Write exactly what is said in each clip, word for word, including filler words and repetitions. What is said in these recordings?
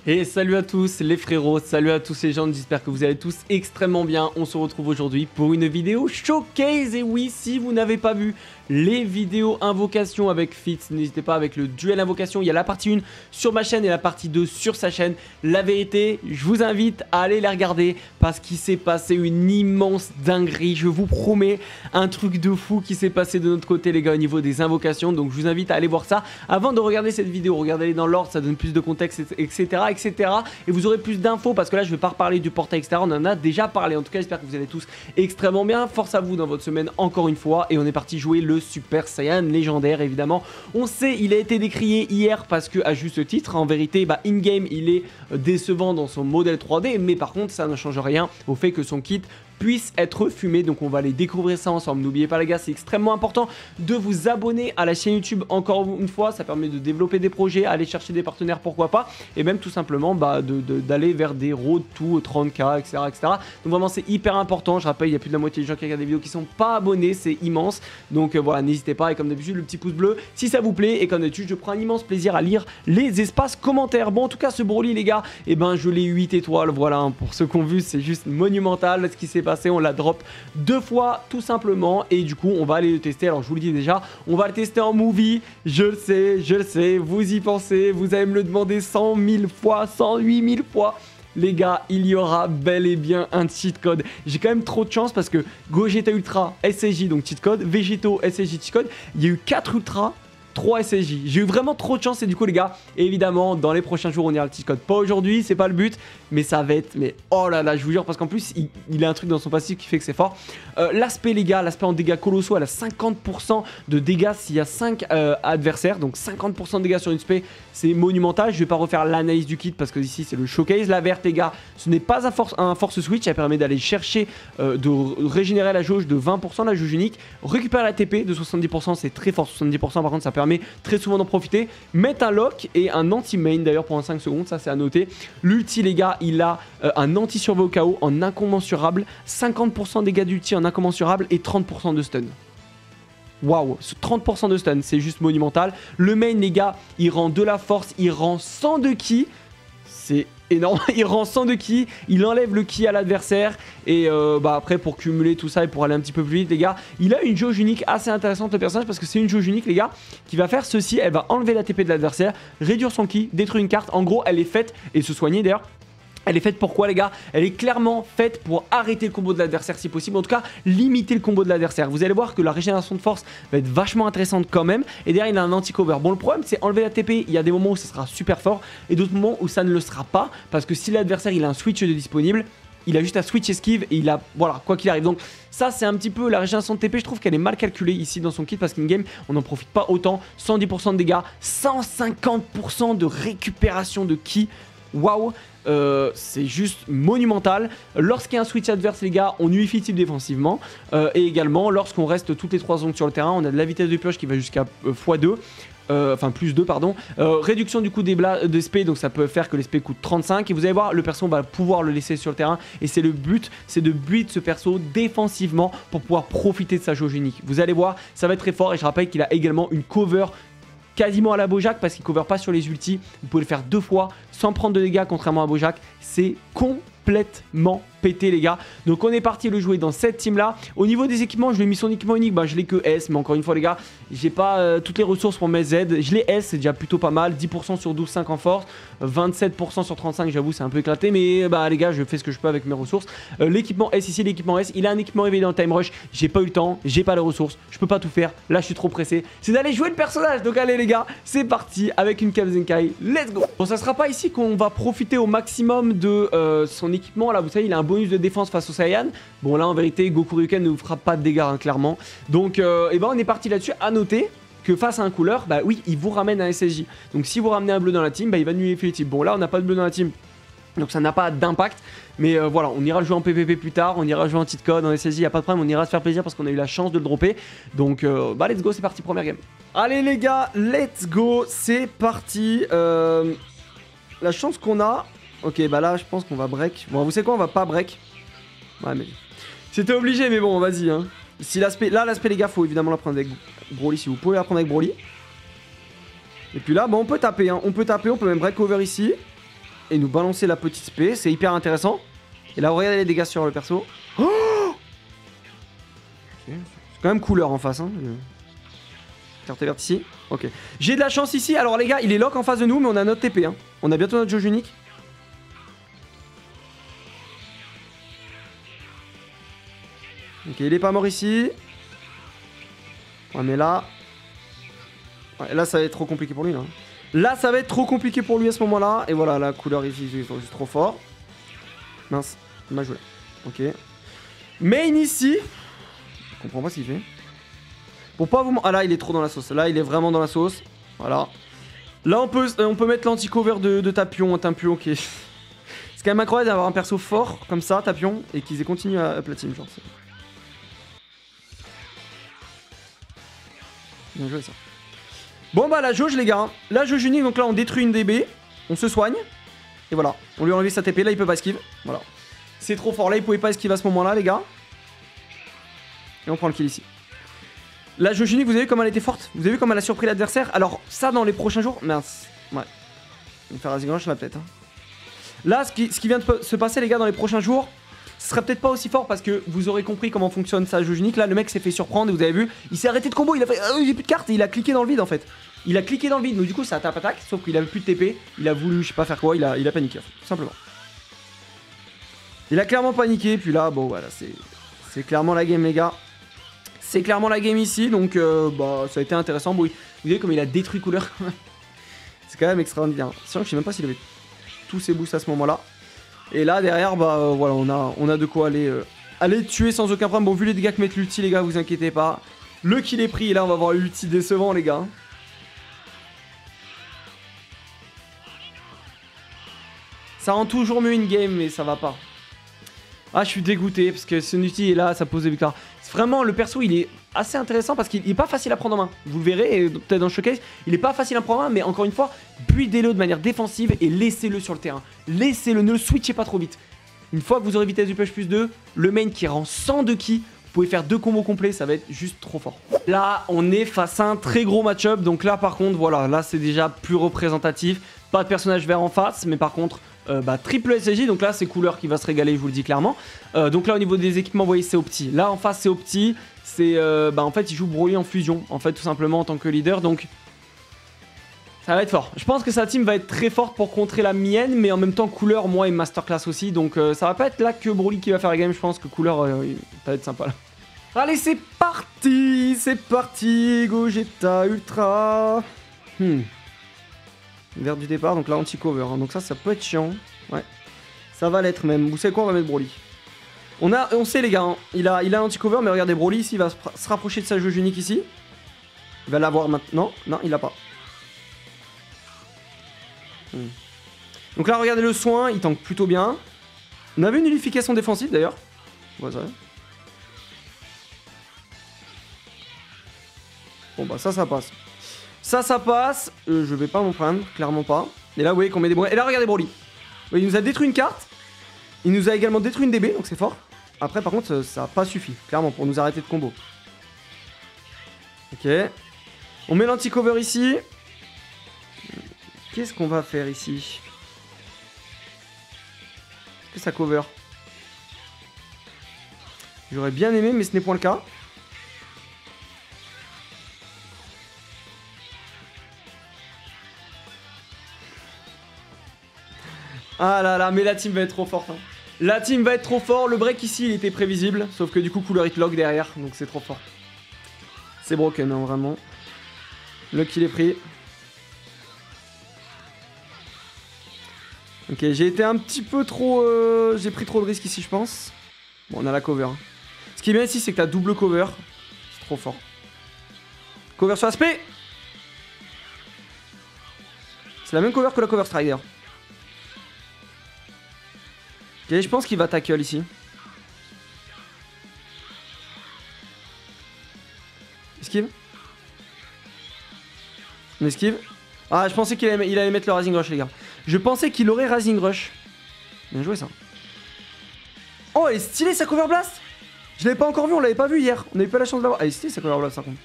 Et salut à tous les frérots, salut à tous les gens, j'espère que vous allez tous extrêmement bien. On se retrouve aujourd'hui pour une vidéo showcase. Et oui, si vous n'avez pas vu les vidéos invocation avec Fitz, n'hésitez pas, avec le duel invocation, il y a la partie un sur ma chaîne et la partie deux sur sa chaîne. La vérité, je vous invite à aller les regarder parce qu'il s'est passé une immense dinguerie. Je vous promets un truc de fou qui s'est passé de notre côté les gars au niveau des invocations. Donc je vous invite à aller voir ça avant de regarder cette vidéo. Regardez-les dans l'ordre, ça donne plus de contexte, etc, etc. Et vous aurez plus d'infos parce que là je vais pas reparler du portail, etc. On en a déjà parlé. En tout cas, j'espère que vous allez tous extrêmement bien. Force à vous dans votre semaine encore une fois. Et on est parti jouer le Super Saiyan légendaire évidemment. On sait, il a été décrié hier parce que à juste titre, en vérité, bah in-game il est décevant dans son modèle trois D. Mais par contre, ça ne change rien au fait que son kit puisse être fumé, donc on va aller découvrir ça ensemble. N'oubliez pas les gars, c'est extrêmement important de vous abonner à la chaîne YouTube encore une fois, ça permet de développer des projets, aller chercher des partenaires pourquoi pas, et même tout simplement bah, d'aller vers des road to trente K, etc, etc. Donc vraiment c'est hyper important. Je rappelle, il y a plus de la moitié des gens qui regardent des vidéos qui sont pas abonnés, c'est immense, donc euh, voilà, n'hésitez pas, et comme d'habitude le petit pouce bleu si ça vous plaît, et comme d'habitude je prends un immense plaisir à lire les espaces commentaires. Bon, en tout cas ce Broly les gars, et eh ben je l'ai huit étoiles, voilà, hein, pour ceux qui ont vu, c'est juste monumental ce qui s'est passé. On la drop deux fois tout simplement, et du coup on va aller le tester. Alors je vous le dis déjà, on va le tester en movie, je le sais, je le sais, vous y pensez, vous allez me le demander cent mille fois, cent huit mille fois. Les gars, il y aura bel et bien un cheat code. J'ai quand même trop de chance parce que Gogeta Ultra S S J, donc cheat code, Végéto S S J cheat code, il y a eu quatre Ultra, trois S S J. J'ai eu vraiment trop de chance, et du coup les gars, évidemment dans les prochains jours on ira le cheat code. Pas aujourd'hui, c'est pas le but, mais ça va être, mais oh là là, je vous jure, parce qu'en plus il, il a un truc dans son passif qui fait que c'est fort. Euh, l'aspect les gars, l'aspect en dégâts colossaux, elle a cinquante pour cent de dégâts s'il y a cinq euh, adversaires, donc cinquante pour cent de dégâts sur une spé, c'est monumental. Je vais pas refaire l'analyse du kit parce que ici c'est le showcase. La verte les gars, ce n'est pas un force, un force switch, elle permet d'aller chercher, euh, de régénérer la jauge de vingt pour cent, la jauge unique, récupérer la T P de soixante-dix pour cent, c'est très fort, soixante-dix pour cent par contre ça permet très souvent d'en profiter. Mettre un lock et un anti-main d'ailleurs pendant cinq secondes, ça c'est à noter. L'ulti les gars, il a euh, un anti-survey au K O en incommensurable, cinquante pour cent dégâts d'ulti en incommensurable et trente pour cent de stun. Waouh, trente pour cent de stun, c'est juste monumental. Le main les gars, il rend de la force, il rend cent de ki, c'est énorme, il rend cent de ki, il enlève le ki à l'adversaire, et euh, bah après pour cumuler tout ça et pour aller un petit peu plus vite les gars, il a une jauge unique assez intéressante le personnage, parce que c'est une jauge unique les gars qui va faire ceci, elle va enlever la T P de l'adversaire, réduire son ki, détruire une carte. En gros elle est faite, et se soigner d'ailleurs. Elle est faite pour quoi les gars? Elle est clairement faite pour arrêter le combo de l'adversaire si possible, en tout cas limiter le combo de l'adversaire. Vous allez voir que la régénération de force va être vachement intéressante quand même, et derrière il a un anti-cover. Bon, le problème c'est enlever la T P, il y a des moments où ça sera super fort et d'autres moments où ça ne le sera pas, parce que si l'adversaire il a un switch de disponible, il a juste à switch esquive et il a, voilà, quoi qu'il arrive. Donc ça c'est un petit peu la régénération de T P, je trouve qu'elle est mal calculée ici dans son kit, parce qu'in game on n'en profite pas autant. Cent dix pour cent de dégâts, cent cinquante pour cent de récupération de ki, waouh. Euh, c'est juste monumental. Lorsqu'il y a un switch adverse les gars, on nullifie type défensivement, euh, et également lorsqu'on reste toutes les trois ondes sur le terrain, on a de la vitesse de pioche qui va jusqu'à euh, fois deux, euh, enfin plus deux pardon, euh, réduction du coût des, des spé, donc ça peut faire que les spé coûtent trente-cinq, et vous allez voir le perso va pouvoir le laisser sur le terrain, et c'est le but, c'est de build ce perso défensivement pour pouvoir profiter de sa jauge unique. Vous allez voir, ça va être très fort, et je rappelle qu'il a également une cover quasiment à la Bojack, parce qu'il cover pas sur les ultis. Vous pouvez le faire deux fois sans prendre de dégâts, contrairement à Bojack. C'est complètement pété les gars. Donc on est parti le jouer dans cette team là. Au niveau des équipements, je lui ai mis son équipement unique, bah je l'ai que S, mais encore une fois les gars, j'ai pas euh, toutes les ressources pour mes Z. Je l'ai S, c'est déjà plutôt pas mal. Dix pour cent sur douze virgule cinq en force, vingt-sept pour cent sur trente-cinq, j'avoue c'est un peu éclaté, mais bah les gars je fais ce que je peux avec mes ressources. euh, L'équipement S ici, l'équipement S, il a un équipement éveillé dans le time rush. J'ai pas eu le temps, j'ai pas les ressources, je peux pas tout faire. Là je suis trop pressé, c'est d'aller jouer le personnage. Donc allez les gars, c'est parti avec une Cave Zenkai, let's go. Bon, ça sera pas ici qu'on va profiter au maximum de euh, son équipement. Là vous savez il a un bonus de défense face au Saiyan. Bon là en vérité Goku Ryuken ne vous fera pas de dégâts hein, clairement. Donc euh, et ben on est parti là-dessus. À noter que face à un couleur, bah oui il vous ramène un S S J. Donc si vous ramenez un bleu dans la team, bah il va nullifier les types. Bon là on n'a pas de bleu dans la team, donc ça n'a pas d'impact. Mais euh, voilà, on ira jouer en P V P plus tard, on ira jouer en cheat code, en S S J, y a pas de problème, on ira se faire plaisir parce qu'on a eu la chance de le dropper. Donc euh, bah let's go, c'est parti, première game. Allez les gars, let's go, c'est parti. euh, La chance qu'on a, ok bah là je pense qu'on va break. Bon vous savez quoi, on va pas break. Ouais mais c'était obligé, mais bon vas-y hein. Si l'aspect, là l'aspect les gars, faut évidemment la prendre avec Broly si vous pouvez la prendre avec Broly. Et puis là, bon on peut taper hein, on peut taper, on peut même break over ici. et nous balancer la petite spé. C'est hyper intéressant. Et là, regardez les dégâts sur le perso. Oh okay. C'est quand même couleur en face. Hein. Carte verte ici. Ok. J'ai de la chance ici. Alors les gars, il est lock en face de nous, mais on a notre T P. Hein. On a bientôt notre jauge unique. Ok, il est pas mort ici. Ouais, mais là... Ouais, là, ça va être trop compliqué pour lui. Là, là ça va être trop compliqué pour lui à ce moment-là. Et voilà, la couleur ici, c'est trop fort. Mince, mal joué. Ok. Main ici. Je comprends pas ce qu'il fait. Pour pas vous... Ah là, il est trop dans la sauce. Là, il est vraiment dans la sauce. Voilà. Là, on peut, on peut mettre l'anti-cover de, de Tapion. Un Tapion qui est... C'est quand même incroyable d'avoir un perso fort comme ça, Tapion, et qu'ils aient continué à, à platine. Genre, c'est... Bien joué ça. Bon bah la jauge les gars, la jauge unique, donc là on détruit une D B, on se soigne, et voilà, on lui a enlevé sa T P, là il peut pas esquive, voilà. C'est trop fort, là il pouvait pas esquiver à ce moment là les gars. Et on prend le kill ici. La jauge unique, vous avez vu comme elle était forte, vous avez vu comme elle a surpris l'adversaire. Alors ça dans les prochains jours, mince, ouais. On va faire Rising Rush là peut-être. Hein. Là ce qui, ce qui vient de se passer les gars dans les prochains jours, ce serait peut-être pas aussi fort parce que vous aurez compris comment fonctionne sa jauge unique. Là, le mec s'est fait surprendre et vous avez vu, il s'est arrêté de combo. Il a fait, euh, j'ai plus de cartes et il a cliqué dans le vide en fait. Il a cliqué dans le vide, donc du coup, ça tape attaque. Sauf qu'il avait plus de T P. Il a voulu, je sais pas faire quoi, il a, il a paniqué, tout simplement. Il a clairement paniqué. Puis là, bon, voilà, c'est, c'est clairement la game, les gars. C'est clairement la game ici, donc euh, bah, ça a été intéressant. Bon, vous voyez comme il a détruit couleur. C'est quand même extraordinaire. Sinon, je sais même pas s'il avait tous ses boosts à ce moment-là. Et là derrière bah euh, voilà on a, on a de quoi aller, euh, aller tuer sans aucun problème. Bon vu les dégâts que met l'ulti les gars, vous inquiétez pas. Le kill est pris et là on va avoir l'ulti décevant les gars. Ça rend toujours mieux une game mais ça va pas. Ah je suis dégoûté parce que son ulti est là, ça pose des victoires. Vraiment le perso il est assez intéressant parce qu'il est pas facile à prendre en main. Vous le verrez peut-être dans le showcase, il est pas facile à prendre en main mais encore une fois, buildez-le de manière défensive et laissez-le sur le terrain. Laissez-le, ne le switchez pas trop vite. Une fois que vous aurez vitesse du push plus deux, le main qui rend cent de ki, vous pouvez faire deux combos complets, ça va être juste trop fort. Là on est face à un très gros match-up, donc là par contre voilà, là c'est déjà plus représentatif. Pas de personnage vert en face, mais par contre euh, bah, triple S S J, donc là c'est couleur qui va se régaler, je vous le dis clairement. Euh, donc là au niveau des équipements, vous voyez c'est Opti. Là en face c'est Opti, c'est euh, bah en fait il joue Broly en fusion, en fait tout simplement en tant que leader, donc ça va être fort. Je pense que sa team va être très forte pour contrer la mienne, mais en même temps couleur moi et masterclass aussi, donc euh, ça va pas être là que Broly qui va faire la game, je pense que couleur euh, ça va être sympa là. Allez c'est parti, c'est parti, Gogeta Ultra. Hmm. Vert du départ, donc là anti-cover, hein. Donc ça, ça peut être chiant. Ouais, ça va l'être même. Vous savez quoi, on va mettre Broly. On, a, on sait les gars, hein. il a il a anti-cover, mais regardez Broly ici, il va se, se rapprocher de sa jauge unique ici. Il va l'avoir maintenant. Non, il l'a pas. Hmm. Donc là, regardez le soin, il tank plutôt bien. On avait une nullification défensive d'ailleurs. Ouais, ça. Bon bah ça, ça passe. Ça, ça passe. Euh, je vais pas m'en prendre, clairement pas. Et là, vous voyez qu'on met des... Et là, regardez Broly. Il nous a détruit une carte. Il nous a également détruit une D B, donc c'est fort. Après, par contre, ça n'a pas suffi, clairement, pour nous arrêter de combo. Ok. On met l'anti-cover ici. Qu'est-ce qu'on va faire ici? Est-ce que ça cover? J'aurais bien aimé, mais ce n'est point le cas. Ah là là, mais la team va être trop forte. Hein. La team va être trop fort. Le break ici, il était prévisible. Sauf que du coup, couleur hitlock derrière. Donc c'est trop fort. C'est broken, hein, vraiment. Le kill est pris. Ok, j'ai été un petit peu trop... Euh, j'ai pris trop de risques ici, je pense. Bon, on a la cover. Hein. Ce qui est bien ici, c'est que t'as double cover. C'est trop fort. Cover sur aspect. C'est la même cover que la cover strider. Ok, je pense qu'il va tackle ici. Esquive. On esquive. Ah, je pensais qu'il allait, il allait mettre le Rising Rush, les gars. Je pensais qu'il aurait Rising Rush. Bien joué, ça. Oh, elle est stylée, sa Cover Blast. Je l'avais pas encore vu, on l'avait pas vu hier. On n'avait pas la chance de l'avoir. Elle est stylée, sa Cover Blast, par contre.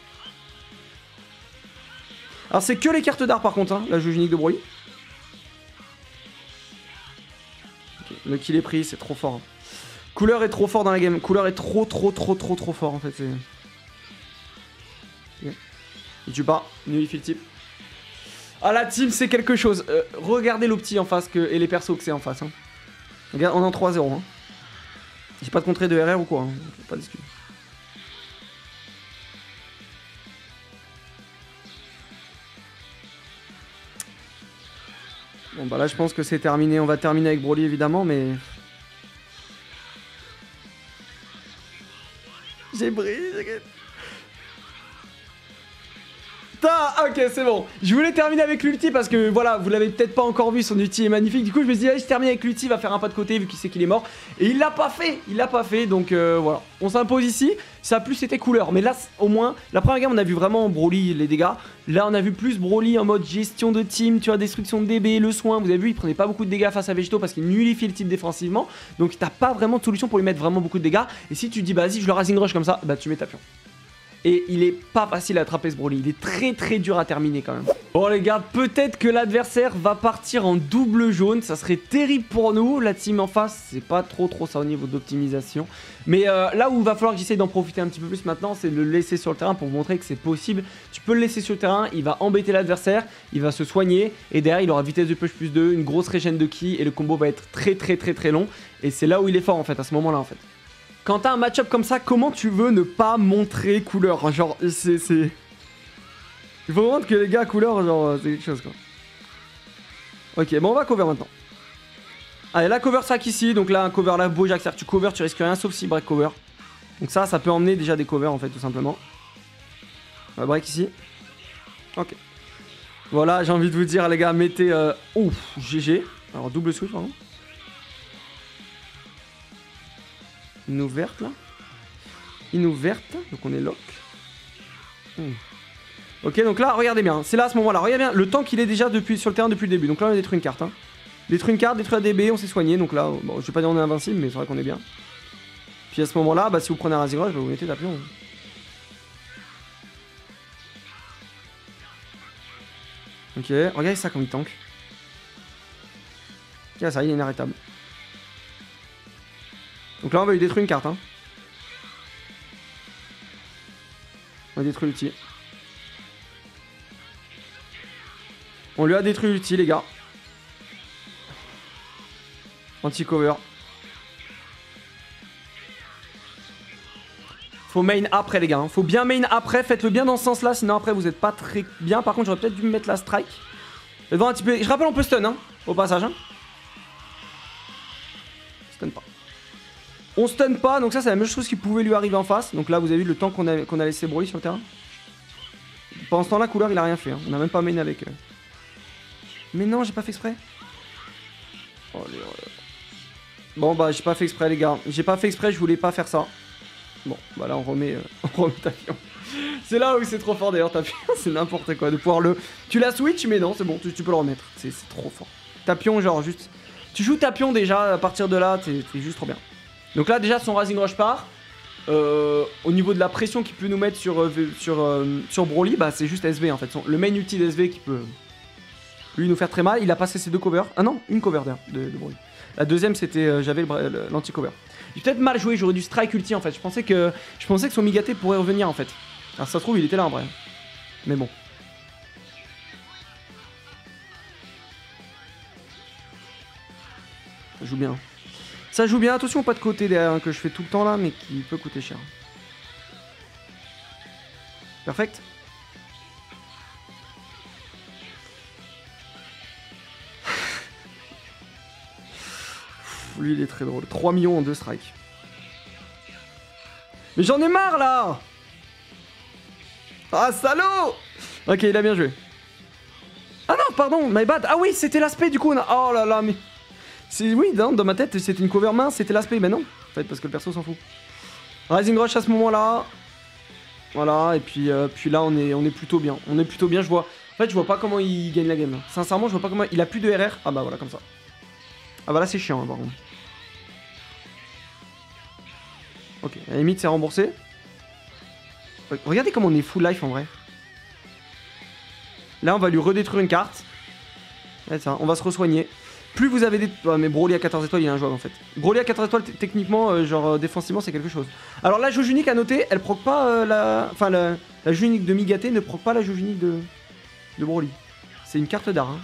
Alors, c'est que les cartes d'art, par contre, hein, la jauge unique de Broly. Le kill est pris, c'est trop fort. Couleur est trop fort dans la game. Couleur est trop, trop, trop, trop, trop fort en fait. Okay. Il tue pas. Nullifie le type. Ah, la team, c'est quelque chose. Euh, regardez l'opti en face que... et les persos que c'est en face. Hein. Regarde, on est en trois zéro. Hein. J'ai pas de contrée de R R ou quoi. Hein. Pas discuter. Bon bah là je pense que c'est terminé, on va terminer avec Broly évidemment mais... J'ai brisé... Ah, ok, c'est bon. Je voulais terminer avec l'ulti parce que voilà, vous l'avez peut-être pas encore vu, son ulti est magnifique. Du coup, je me suis dit, allez, je termine avec l'ulti, il va faire un pas de côté vu qu'il sait qu'il est mort. Et il l'a pas fait, il l'a pas fait. Donc euh, voilà, on s'impose ici. Ça a plus été couleur. Mais là, au moins, la première game, on a vu vraiment Broly les dégâts. Là, on a vu plus Broly en mode gestion de team, tu vois, destruction de D B, le soin. Vous avez vu, il prenait pas beaucoup de dégâts face à Végéto parce qu'il nullifie le type défensivement. Donc, t'as pas vraiment de solution pour lui mettre vraiment beaucoup de dégâts. Et si tu dis, bah vas-y, je le Rising Rush comme ça, bah tu mets ta pion. Et il est pas facile à attraper ce Broly, il est très très dur à terminer quand même. Bon les gars, peut-être que l'adversaire va partir en double jaune, ça serait terrible pour nous. La team en face, c'est pas trop trop ça au niveau d'optimisation. Mais euh, là où il va falloir que j'essaye d'en profiter un petit peu plus maintenant, c'est de le laisser sur le terrain pour vous montrer que c'est possible. Tu peux le laisser sur le terrain, il va embêter l'adversaire, il va se soigner, et derrière il aura vitesse de push plus deux, une grosse régène de ki, et le combo va être très très très très long. Et c'est là où il est fort en fait, à ce moment-là en fait. Quand t'as un match-up comme ça, comment tu veux ne pas montrer couleur? Genre, c'est... Il faut vraiment que les gars, couleur, genre, c'est quelque chose, quoi. Ok, bon, on va cover maintenant. Allez, la cover sac ici. Donc là, un cover là, beau, j'accélère. Tu cover, tu risques rien, sauf si break cover. Donc ça, ça peut emmener déjà des covers, en fait, tout simplement. On va break ici. Ok. Voilà, j'ai envie de vous dire, les gars, mettez... Euh... Ouf, G G. Alors, double switch, pardon. Une ouverte là. Une ouverte. Donc on est lock. Hmm. Ok, donc là, regardez bien. C'est là à ce moment-là. Regardez bien le temps qu'il est déjà depuis, sur le terrain depuis le début. Donc là, on a détruit une carte. Hein. Détruit une carte, détruit un D B, on s'est soigné. Donc là, bon, je vais pas dire on est invincible, mais c'est vrai qu'on est bien. Puis à ce moment-là, bah, si vous prenez un Razing Rush, bah, vous mettez ta pion. Ok, regardez ça comme il tank. Ok, ça, il est inarrêtable. Donc là on va lui détruire une carte hein. On va détruire l'ulti. On lui a détruit l'ulti les gars. Anti-cover. Faut main après les gars hein. Faut bien main après. Faites-le bien dans ce sens là. Sinon après vous êtes pas très bien. Par contre j'aurais peut-être dû me mettre la strike. Devant un petit peu. Je rappelle on peut stun hein. Au passage hein. Stun pas. On stun pas, donc ça c'est la même chose qui pouvait lui arriver en face. Donc là vous avez vu le temps qu'on a, qu'on a laissé Broly sur le terrain. Pendant ce temps là, couleur il a rien fait. Hein. On a même pas main avec eux. Mais non, j'ai pas fait exprès. Oh, les... Bon bah j'ai pas fait exprès les gars. J'ai pas fait exprès, je voulais pas faire ça. Bon, bah là on remet, euh, on remet ta pion. C'est là où c'est trop fort d'ailleurs ta pion. C'est n'importe quoi de pouvoir le... Tu la switch mais non, c'est bon, tu, tu peux le remettre. C'est trop fort. Ta pion genre juste... Tu joues ta pion déjà, à partir de là, t'es juste trop bien. Donc là déjà son Rising Rush part. Euh, au niveau de la pression qu'il peut nous mettre sur, euh, sur, euh, sur Broly, bah c'est juste S V en fait. Son, le main ulti d'S V qui peut lui nous faire très mal. Il a passé ses deux covers. Ah non, une cover d'ailleurs de, de Broly. La deuxième c'était euh, j'avais l'anti-cover. J'ai peut-être mal joué, j'aurais dû strike ulti en fait. Je pensais que je pensais que son Migaté pourrait revenir en fait. Alors ça se trouve il était là en vrai. Mais bon. Ça joue bien. Ça joue bien, attention pas de côté derrière hein, que je fais tout le temps là mais qui peut coûter cher. Perfect. Lui il est très drôle. trois millions en deux strikes. Mais j'en ai marre là. Ah salaud. Ok il a bien joué. Ah non pardon, my bad. Ah oui c'était l'aspect du coup. On a... Oh là là mais... Oui, dans, dans ma tête, c'était une cover mince, c'était l'aspect, mais non, en fait, parce que le perso s'en fout. Rising Rush à ce moment-là. Voilà, et puis, euh, puis là, on est, on est plutôt bien. On est plutôt bien, je vois. En fait, je vois pas comment il gagne la game. Là. Sincèrement, je vois pas comment... Il a plus de R R. Ah bah voilà, comme ça. Ah bah là, c'est chiant, hein, par contre. Ok, à la limite, c'est remboursé. Regardez comment on est full life, en vrai. Là, on va lui redétruire une carte. Ouais, ça, on va se re-soigner. plus vous avez des... Ouais, mais Broly à quatorze étoiles il est injouable en fait. Broly à quatorze étoiles techniquement euh, genre euh, défensivement c'est quelque chose. Alors la jauge unique à noter, elle proc pas euh, la... Enfin la... la jauge unique de Migaté ne proc pas la jauge unique de... de Broly. C'est une carte d'art hein.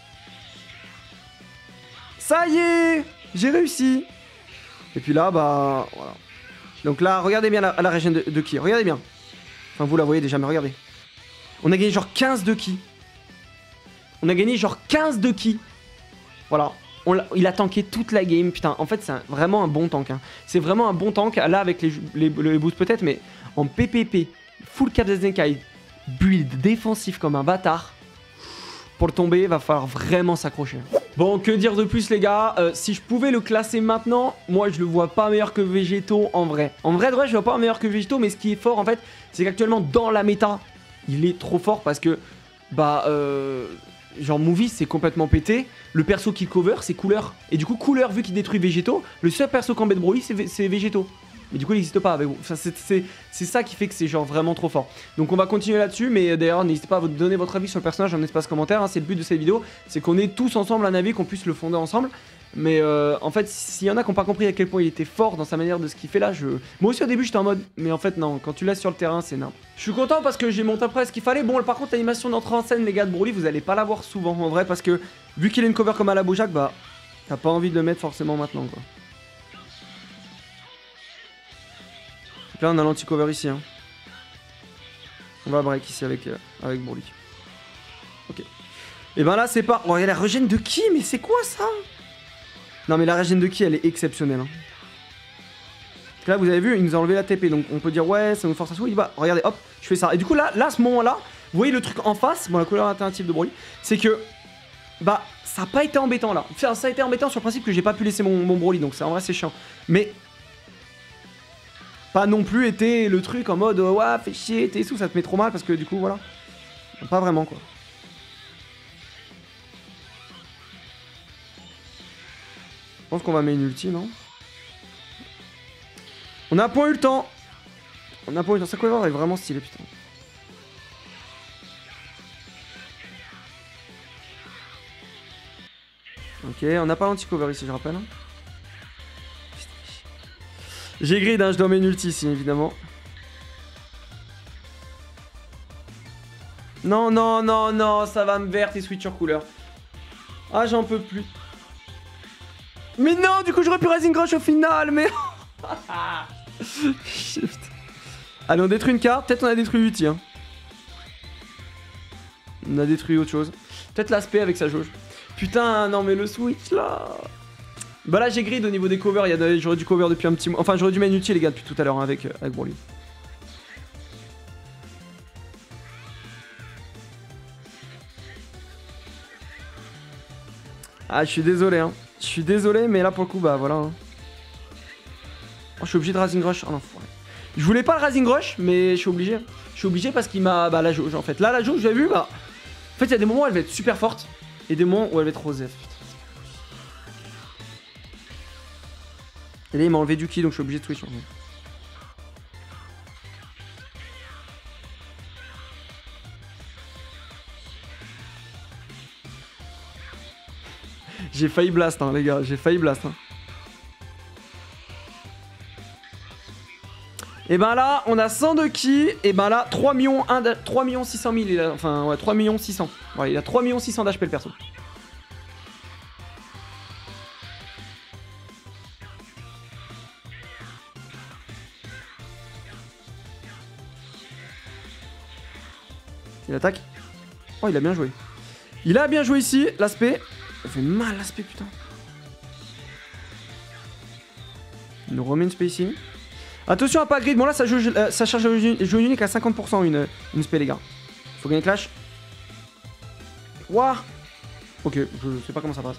Ça y est, j'ai réussi. Et puis là bah voilà. Donc là regardez bien la, la régène de, de ki, regardez bien. Enfin vous la voyez déjà mais regardez. On a gagné genre quinze de ki. On a gagné genre quinze de ki. Voilà, on a, il a tanké toute la game, putain, en fait c'est un, vraiment un bon tank, hein. C'est vraiment un bon tank, là avec les, les, les boosts peut-être, mais en P P P, full cap Zenkai, build défensif comme un bâtard, pour le tomber, va falloir vraiment s'accrocher. Bon, que dire de plus les gars, euh, si je pouvais le classer maintenant, moi je le vois pas meilleur que Végéto en vrai. En vrai de vrai, je le vois pas meilleur que Végéto, mais ce qui est fort en fait, c'est qu'actuellement dans la méta, il est trop fort parce que, bah, euh... genre Movie c'est complètement pété, le perso qui cover c'est Couleur. Et du coup Couleur vu qu'il détruit Végéto, le seul perso qu'embête Broly c'est Végéto. Mais du coup il n'existe pas avec vous. Enfin, c'est ça qui fait que c'est genre vraiment trop fort. Donc on va continuer là-dessus, mais d'ailleurs n'hésitez pas à vous donner votre avis sur le personnage en espace commentaire, hein. C'est le but de cette vidéo, c'est qu'on ait tous ensemble un avis, qu'on puisse le fonder ensemble. Mais euh, en fait s'il y en a qui n'ont pas compris à quel point il était fort dans sa manière de ce qu'il fait là, je... Moi aussi au début j'étais en mode, mais en fait non, quand tu laisses sur le terrain c'est nimp. Je suis content parce que j'ai monté après ce qu'il fallait. Bon par contre l'animation d'entrée en scène les gars de Broly vous allez pas la voir souvent en vrai, parce que vu qu'il a une cover comme à la Bojack, bah t'as pas envie de le mettre forcément maintenant quoi. Donc là on a l'anti-cover ici hein. On va break ici avec, euh, avec Broly. Ok. Et ben là c'est pas... Oh il y a la régène de ki, mais c'est quoi ça? Non mais la régène de ki elle est exceptionnelle hein. Là vous avez vu il nous a enlevé la T P, donc on peut dire ouais ça nous force à souiller. Bah regardez hop je fais ça. Et du coup là, là à ce moment là, vous voyez le truc en face, bon la couleur alternative de Broly, c'est que bah ça a pas été embêtant là. Enfin ça a été embêtant sur le principe que j'ai pas pu laisser mon, mon Broly, donc ça en vrai c'est chiant. Mais pas non plus été le truc en mode ouais fais chier t'es sous, ça te met trop mal parce que du coup voilà. Pas vraiment quoi. Je pense qu'on va mettre une ulti, non? On a point eu le temps. On a point eu le temps. Sa cover est vraiment stylé, putain. Ok, on n'a pas l'anti-cover ici, je rappelle. J'ai grid, hein, je dois mettre une ulti ici, évidemment. Non, non, non, non, ça va me verte et switch sur couleur. Ah, j'en peux plus. Mais non, du coup j'aurais pu Rising Rush au final, mais... Allez, on détruit une carte, peut-être on a détruit l'ulti. Hein. On a détruit autre chose. Peut-être l'aspect avec sa jauge. Putain, non mais le switch là... Bah là j'ai grid au niveau des covers, j'aurais dû cover depuis un petit moment. Enfin j'aurais dû mettre une ulti les gars depuis tout à l'heure hein, avec, euh, avec Broly. Ah je suis désolé hein. Je suis désolé, mais là pour le coup, bah voilà. Hein. Oh, je suis obligé de Rising Rush. Oh non, faut... Je voulais pas le Rising Rush, mais je suis obligé. Je suis obligé parce qu'il m'a. Bah la jauge en fait. Là, la jauge, j'ai vu, bah. En fait, il y a des moments où elle va être super forte et des moments où elle va être rosée. Et là, il m'a enlevé du ki, donc je suis obligé de switch. En fait. J'ai failli blast, hein, les gars, j'ai failli blast. Hein. Et ben là, on a cent de ki, et ben là, trois millions six cent mille, il a, enfin, ouais, trois millions six cents. Ouais, il a trois millions six cents d'H P le perso. Il attaque. Oh, il a bien joué. Il a bien joué ici, l'aspect. Ça fait mal l'aspect, putain. Il nous remet une spé ici. Attention à pas grid. Bon là ça, joue, euh, ça charge le jeu unique à cinquante pour cent une, une spé les gars. Faut gagner clash. Wouah. Ok, je sais pas comment ça passe.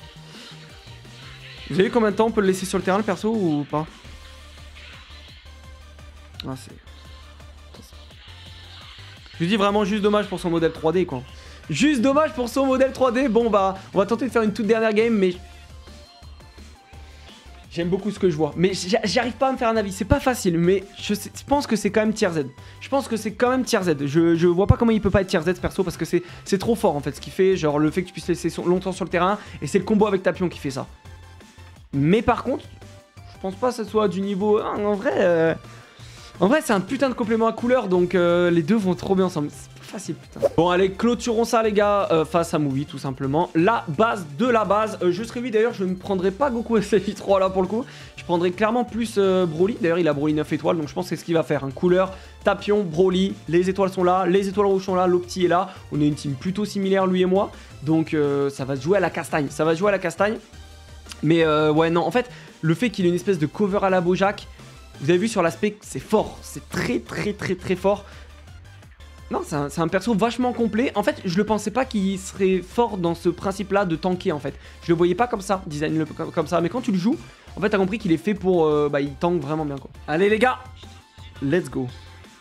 Vous avez vu combien de temps on peut le laisser sur le terrain le perso ou pas? Ah c'est... Je dis vraiment juste dommage pour son modèle trois D quoi. Juste dommage pour son modèle trois D. Bon bah on va tenter de faire une toute dernière game mais... J'aime beaucoup ce que je vois. Mais j'arrive pas à me faire un avis. C'est pas facile, mais je, sais, je pense que c'est quand même tier Z. Je pense que c'est quand même tier Z. Je, je vois pas comment il peut pas être tier Z ce perso parce que c'est trop fort en fait ce qu'il fait. Genre le fait que tu puisses laisser son, longtemps sur le terrain. Et c'est le combo avec ta pion qui fait ça. Mais par contre, je pense pas que ce soit du niveau un. En vrai, euh... en vrai c'est un putain de complément à couleur. Donc euh, les deux vont trop bien ensemble. Facile, putain. Bon, allez, clôturons ça, les gars, euh, face à Movie, tout simplement. La base de la base. Euh, je serais lui, d'ailleurs, je ne prendrai pas Goku S F I trois là pour le coup. Je prendrai clairement plus euh, Broly. D'ailleurs, il a Broly neuf étoiles, donc je pense que c'est ce qu'il va faire. Un hein. Couleur, Tapion, Broly. Les étoiles sont là, les étoiles rouges sont là, l'Opti est là. On est une team plutôt similaire, lui et moi. Donc, euh, ça va se jouer à la castagne. Ça va se jouer à la castagne. Mais, euh, ouais, non, en fait, le fait qu'il ait une espèce de cover à la Bojack, vous avez vu sur l'aspect, c'est fort. C'est très, très, très, très fort. Non, c'est un, un perso vachement complet. En fait, je le pensais pas qu'il serait fort dans ce principe-là de tanker, en fait. Je le voyais pas comme ça, design le, comme, comme ça. Mais quand tu le joues, en fait, t'as compris qu'il est fait pour... Euh, bah, il tank vraiment bien, quoi. Allez, les gars, let's go.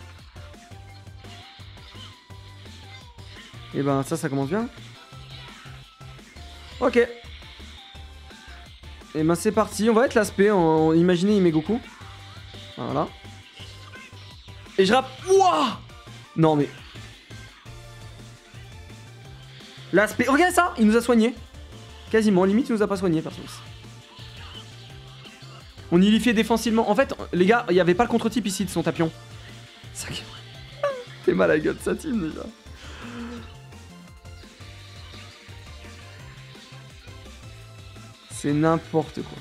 Et ben, ça, ça commence bien. Ok. Et ben, c'est parti. On va être l'aspect. Imaginez, il met Goku. Voilà. Et je rappe... Wouah! Non mais... L'aspect... Regarde ça, il nous a soigné. Quasiment, limite il nous a pas soigné, perso. On y fait défensivement. En fait, les gars, il n'y avait pas le contre-type ici de son tapion. Ça... T'es mal à la gueule de sa team déjà. C'est n'importe quoi.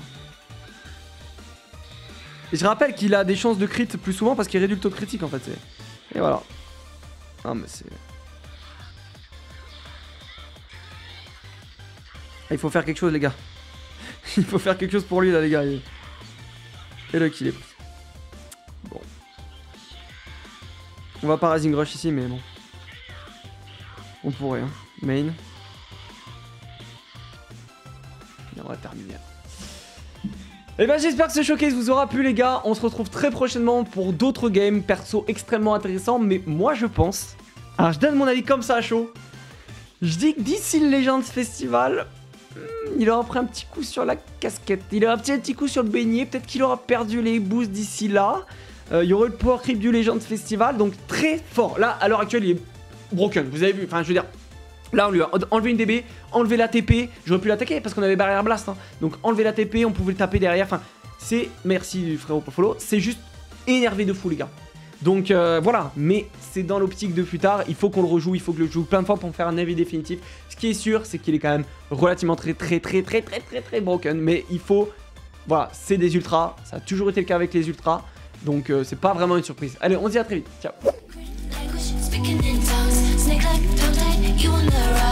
Et je rappelle qu'il a des chances de crit plus souvent parce qu'il réduit le taux critique en fait. Et voilà. Ah mais c'est... Il faut faire quelque chose les gars. Il faut faire quelque chose pour lui là les gars. Et le kill est pris. Bon. On va pas Rising Rush ici mais bon. On pourrait hein. Main. Et on va terminer. Et ben j'espère que ce showcase vous aura plu les gars. On se retrouve très prochainement pour d'autres games perso extrêmement intéressants. Mais moi je pense... Alors je donne mon avis comme ça à chaud. Je dis que d'ici le Legends Festival, il aura pris un petit coup sur la casquette. Il aura pris un petit coup sur le beignet. Peut-être qu'il aura perdu les boosts d'ici là. Euh, il y aura eu le power creep du Legends Festival. Donc très fort. Là à l'heure actuelle il est broken. Vous avez vu. Enfin je veux dire... Là on lui a enlevé une D B, enlevé la T P, j'aurais pu l'attaquer parce qu'on avait barrière blast hein. Donc enlever la T P, on pouvait le taper derrière, enfin c'est, merci frérot pour follow, c'est juste énervé de fou les gars. Donc euh, voilà, mais c'est dans l'optique de plus tard, il faut qu'on le rejoue, il faut que je le joue plein de fois pour me faire un avis définitif. Ce qui est sûr, c'est qu'il est quand même relativement très très très très très très très broken, mais il faut, voilà, c'est des ultras, ça a toujours été le cas avec les ultras, donc euh, c'est pas vraiment une surprise. Allez, on se dit à très vite, ciao. You on the run.